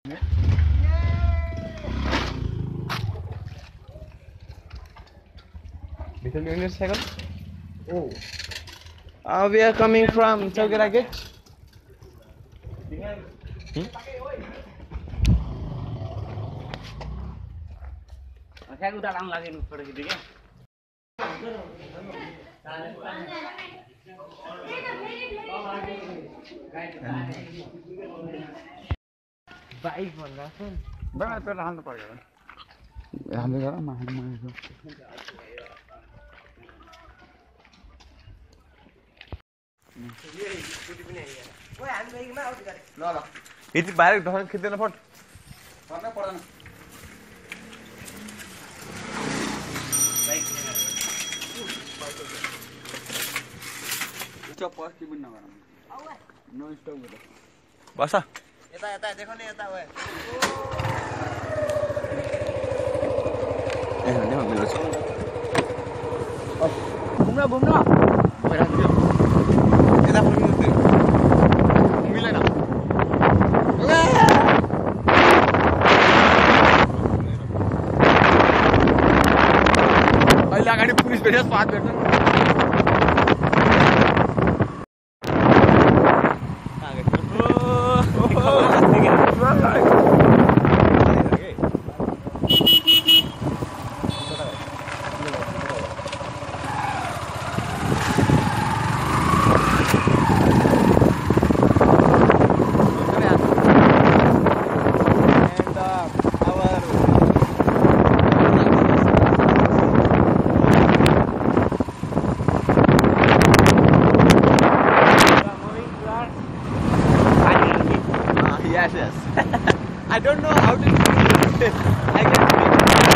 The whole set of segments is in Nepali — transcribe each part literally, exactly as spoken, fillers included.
Oh. Uh, we are coming from Chaughera Gate. Hmm? Baik भन्दा छ Baik पेला हाल्नु पर्यो हाल्दै गर म हाल्नु म ओए हामी बाइकमा आउट गरे ल ल यति बाहिर ढोका खिच्दैन फट पर्न पर्दैन बाइक चप पस्ति पनि नगरम नो स्टप गरे बस यता यता देखो नि यता ओए ए हैन मेरो छ घुम्न घुम्न भइरा थियो यता पनि थियो मिलेन अहिले अगाडि पुलिस भेट्यो पाँच भेट्छ Yes, yes. I don't know how to speak it. I can speak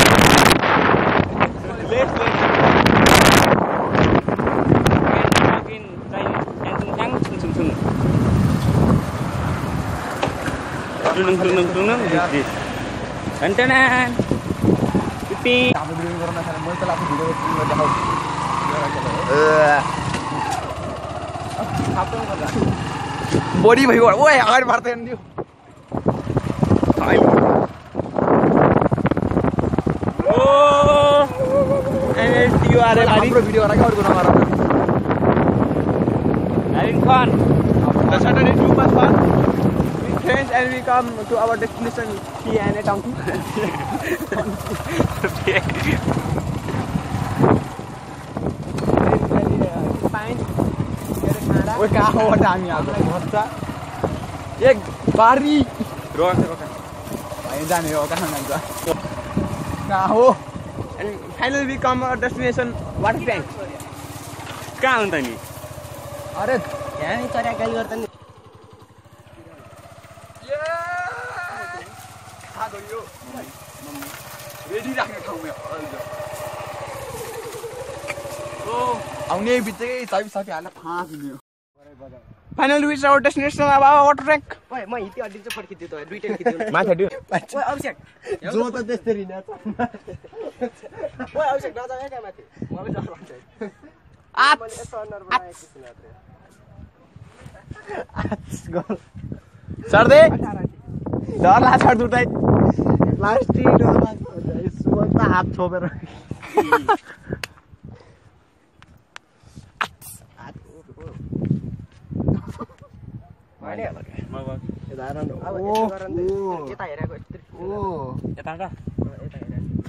it. Let's wait. Can talk in Chinese. And tung tang tung tung tung. Tung tung tung tung tung. This. Antanan. Pipi. Kamu bilang corona sana. Mau telah aku video ini udah tahu. खाप्रो गर्दा Body भाइ गयो ओए अगाडि मार्दैन दियो Oh. And you are हाम्रो भिडियो गरा के अरूको नगर having fun. The Saturday too much fun. We change and we come to our destination P N A town. ओए कहाँ हो हामी आज भन्छ एक बारी रोक रोक भाइ जाने हो कहाँ जान्छ कहाँ हो And finally we come our destination water tank. कहाँ हुन्छ नि अरे यहाँ नि चर्या गाली गर्दा नि ये थाहा गरियो रेडी राख्ने ठाउँमा ओ आउने बित्तिकै चाबी साथी हाल्न फाँस दियो Finally reach our destination of our water tank. ओए म हिती अड्डिन्छ फड्किदियो त दुईटा खिच्दियो माथि दियो ओए अभिषेक जो त त्यसरी न ओए अभिषेक नजाऊ है त्यहाँ माथि म पनि डर लाग्छ आ मैले यसो अन्डर बनाएको छु मात्र गल सर दे डर ला छाड दुटाइ प्लास्टिक डर लाग्छ यसो त हात छोपेर यता हेरेको यस्तो ओ यता यता यता हेरेको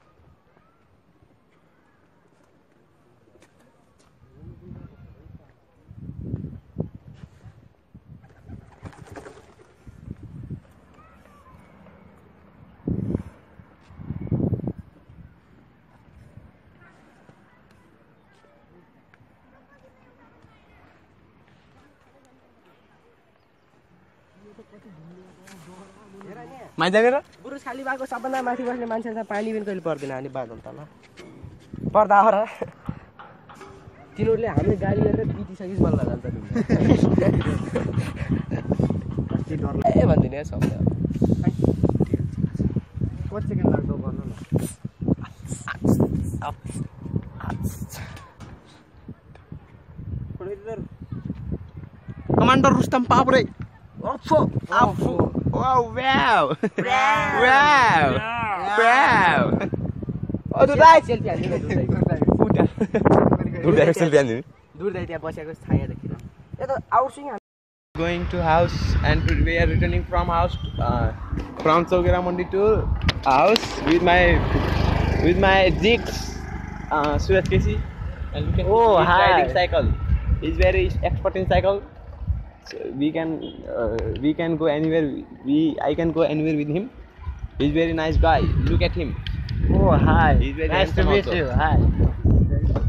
माथि जाने र बुरुस खाली भएको सबभन्दा माथि बस्ने मान्छेलाई पानी पनि कहिले पर्दैन अनि बादल तल पर्दा हो र तिनीहरूले हामी गाडी गरेर बितिसकिस बल्ल जान्छ ए भन्दिनँ है सब कति सेकेन्ड लाग्छ गर्नु न कमान्डर रुस्तम पापुरे ओफो ओफो Oh wow! Wow! Wow! Wow! Oh, दूर दाइ सेल्फी हाल्नु दूर दाइ दूर जाएको सेल्फी हाल्नु दूर दाइ त्यहाँ बसेको छाया देखेर यो त आउटसिङ Going to house and we are returning from house uh, from Chaughera Mandi to house with my with my jigs uh, Suraj Kesi and we can Oh, he's hi. riding cycle. He's very expert in cycle. So we can uh, we can go anywhere. We I can go anywhere with him. He's very nice guy. Look at him. Oh, hi. He's very Nice to handsome meet also. you. Hi.